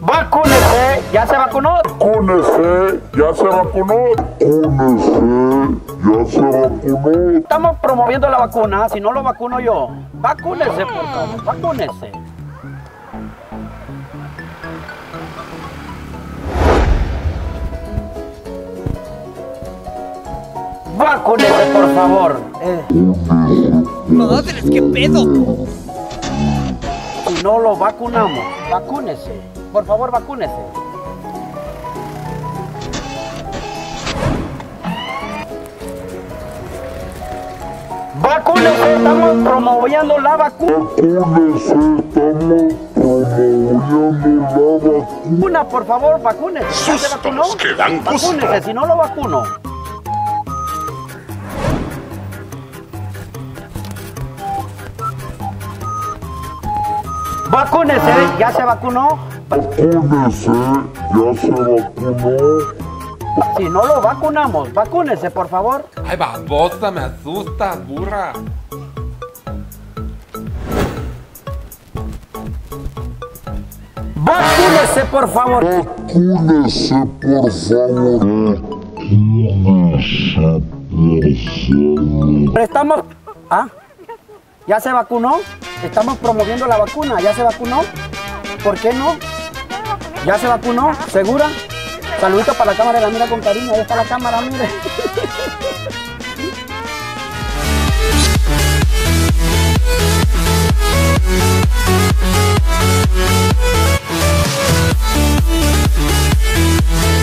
Vacúnese, ¿ya se vacunó? Vacúnese, ya se vacunó. Vacúnese, ya se vacunó. Estamos promoviendo la vacuna, si no lo vacuno yo. Vacúnese, por favor, vacúnese. Vacúnese, por favor. Madres, qué pedo. Si no lo vacunamos, vacúnese. Por favor, vacúnese. Vacúnese, estamos promoviendo la vacuna. Vacúnese, estamos promoviendo la vacuna. Por favor, vacúnese. ¿Ya se vacunó? Sustos que dan gusto. Vacúnese, si no lo vacuno. Vacúnese, ¿ya se vacunó? Vacúnese, ya se vacunó. Si no lo vacunamos, vacúnese, por favor. Ay, babosa, me asustas, burra. Vacúnese, por favor. Vacúnese, por favor. Vacúnese, por favor. Estamos... ¿Ah? ¿Ya se vacunó? Estamos promoviendo la vacuna. ¿Ya se vacunó? ¿Por qué no? ¿Ya se vacunó? ¿Segura? Saludito para la cámara, la mira con cariño. Ahí está la cámara, mire.